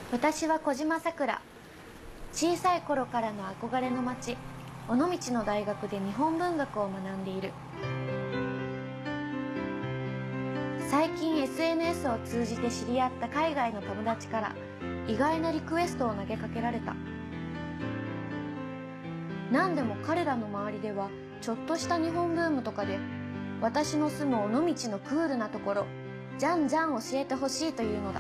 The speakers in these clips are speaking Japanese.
私は小島さくら。小さい頃からの憧れの町尾道の大学で日本文学を学んでいる。最近 SNS を通じて知り合った海外の友達から意外なリクエストを投げかけられた。何でも彼らの周りではちょっとした日本ブームとかで、私の住む尾道のクールなところじゃんじゃん教えてほしいというのだ。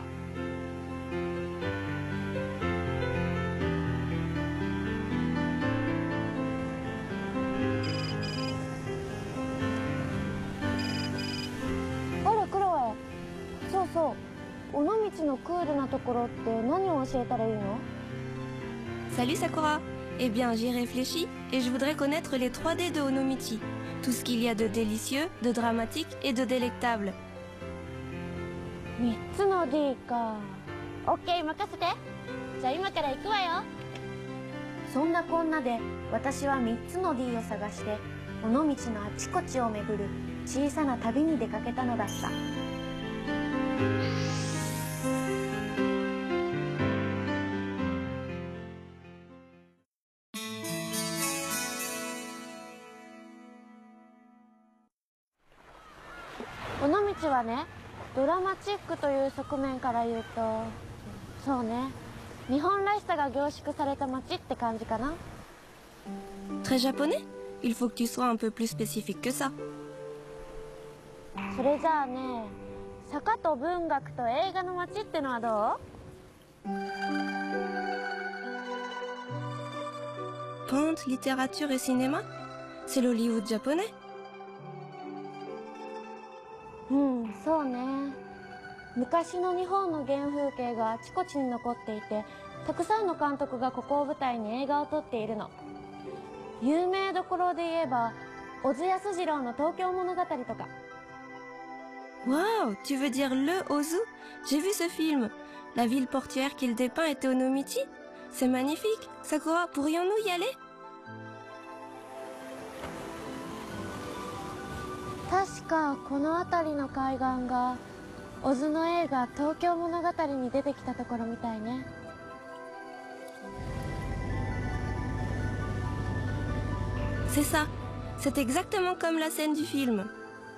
あらクロエ、そうそう、尾道のクールなところって何を教えたらいいの？ Salut Sakura. Eh bien, j'y réfléchis et je voudrais connaître les 3D de Onomichi. Tout ce qu'il y a de délicieux, de dramatique et de délectable. 3つの D か。オッケー、任せて。じゃあ今から行くわよ。そんなこんなで私は3つの D を探して尾道のあちこちを巡る小さな旅に出かけたのだった。尾道はね、ドラマチックという側面から言うと、そうね、日本らしさが凝縮された街って感じかな。 Très japonais? Il faut que tu sois un peu plus spécifique que ça. それじゃあね、坂と文学と映画の街ってのはどう？ Pente, littérature et cinéma? C'est l'Hollywood japonais? うん、そうね。昔の日本の原風景があちこちに残っていて、たくさんの監督がここを舞台に映画を撮っているの。有名どころで言えば小津安二郎の東京物語とか。 Waouh, tu veux dire le Ozu? J'ai vu ce film. La ville portuaire qu'il dépeint était Onomichi? C'est magnifique. Sakura, pourrions-nous y aller? 確かこの辺りの海岸が小津の映画「東京物語」に出てきたところみたいね。 C'est ça. C'est exactement comme la scène du film.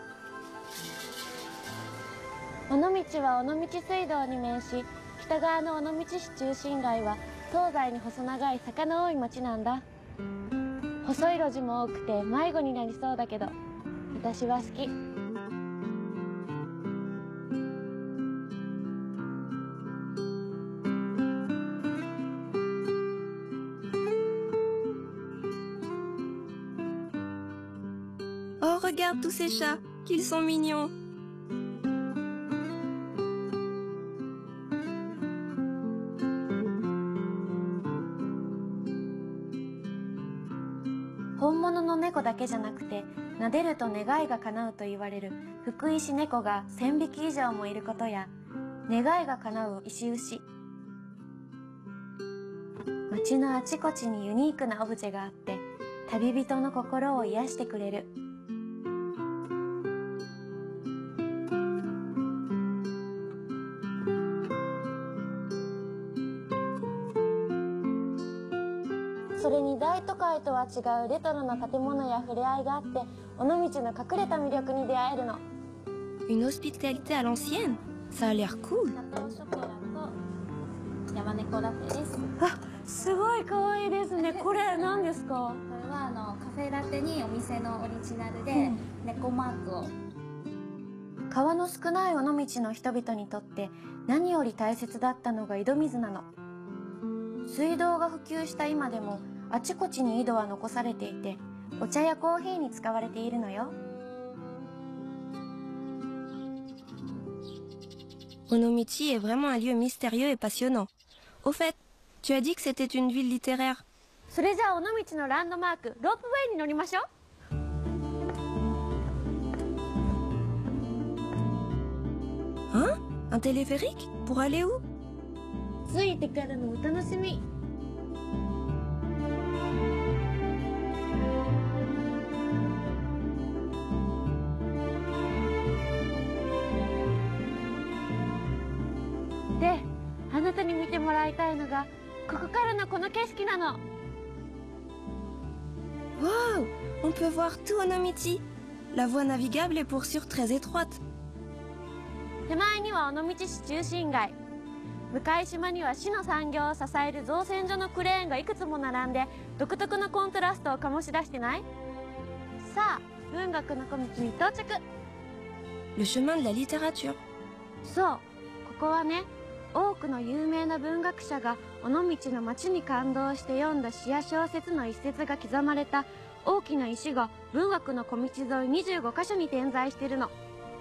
尾道は尾道水道に面し、北側の尾道市中心街は東西に細長い坂の多い町なんだ。細い路地も多くて迷子になりそうだけど、私は好き。 Oh, regarde tous ces chats. Qu'ils sont mignons. 本物の猫だけじゃなくて、撫でると願いが叶うと言われる福石猫が1000匹以上もいることや、願いが叶う石牛。街のあちこちにユニークなオブジェがあって、旅人の心を癒してくれる。それに大都会とは違うレトロな建物や触れ合いがあって、尾道の隠れた魅力に出会えるの。 Une hospitalité à l'ancienne? Ça a l'air cool. ガトーショコラと山猫ラテです。 あ、すごい可愛いですね。これ何ですか？ これはカフェラテにお店のオリジナルで、猫マークを。 川の少ない尾道の人々にとって何より大切だったのが井戸水なの。水道が普及した今でもあちこちに井戸は残されていて、お茶やコーヒーに使われているのよ。 Onomichi est vraiment un lieu mystérieux et passionnant. Au fait, tu as dit que c'était une ville littéraire. それじゃあ尾道のランドマークロープウェイに乗りましょう。 Hein? Un téléphérique? Pour aller où? 着いてからのお楽しみ。で、 あなたに見てもらいたいのがここからのこの景色なの。 Waouh! On peut voir tout Onomichi. La voie navigable est pour sûr très étroite. 手前には尾道市中心街、向島には市の産業を支える造船所のクレーンがいくつも並んで独特のコントラストを醸し出してない？さあ、文学の小道に到着。 Le chemin de la littérature. そう、ここはね、多くの有名な文学者が尾道の街に感動して読んだ詩や小説の一節が刻まれた大きな石が文学の小道沿い25カ所に点在しているの。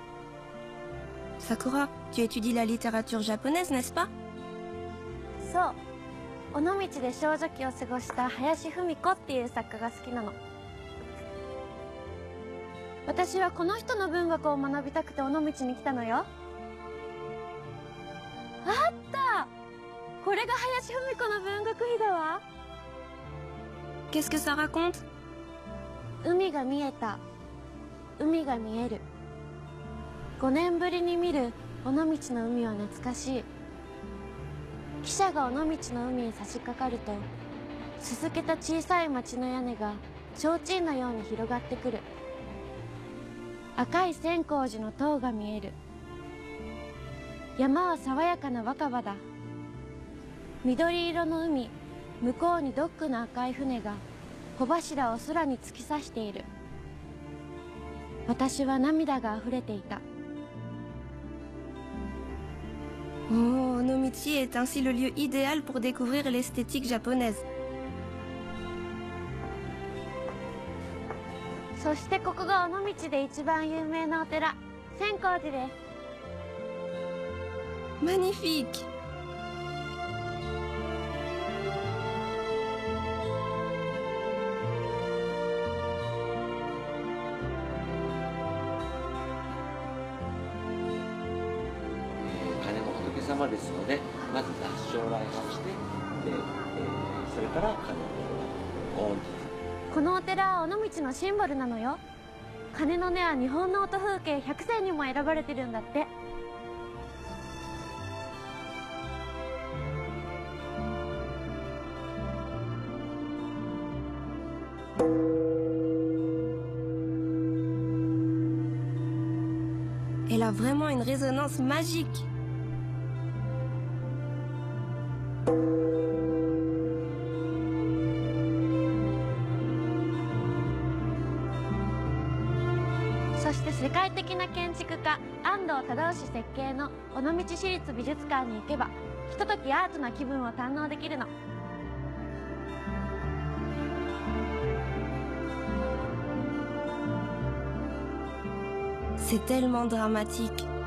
Sakura, tu étudies la littérature japonaise, n'est-ce pas? そう、尾道で少女期を過ごした林芙美子っていう作家が好きなの。私はこの人の文学を学びたくて尾道に来たのよ。あった、これが林芙美子の文学碑だわ。 Qu'est-ce que ça raconte? 海が見えた、海が見える。5年ぶりに見る尾道の海は懐かしい。汽車が尾道の海に差し掛かると、すすけた小さい町の屋根が提灯のように広がってくる。赤い千光寺の塔が見える。山は爽やかな若葉だ。緑色の海、向こうにドックの赤い船が小柱を空に突き刺している。私は涙が溢れていた。 Oh, Onomichi est ainsi le lieu idéal pour découvrir l'esthétique japonaise. そしてここが尾道で一番有名なお寺、千光寺です。 Magnifique! 鐘の仏様ですので、まず合掌礼拝して、それから鐘をオンと。 このお寺は尾道のシンボルなのよ。鐘の音は日本の音風景100選にも選ばれてるんだって。 Elle a vraiment une résonance magique. Et そして世界的な建築家安藤忠雄設計の尾道市立美術館に行けばひとときアートな気分を堪能できるの。 C'est tellement dramatique.